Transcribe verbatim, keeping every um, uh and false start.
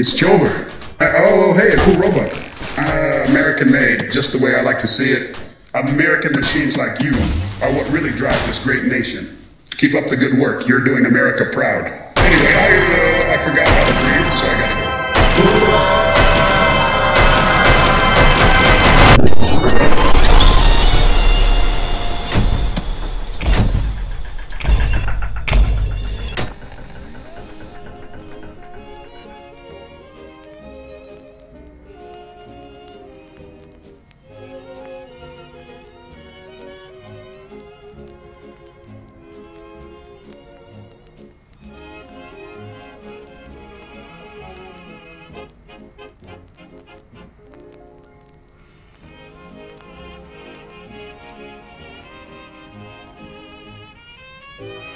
It's Joever. Uh, oh, hey, a cool robot. Uh, American made, just the way I like to see it. American machines like you are what really drive this great nation. Keep up the good work. You're doing America proud. Anyway, I, uh, I forgot how to breathe, so I gotta go. You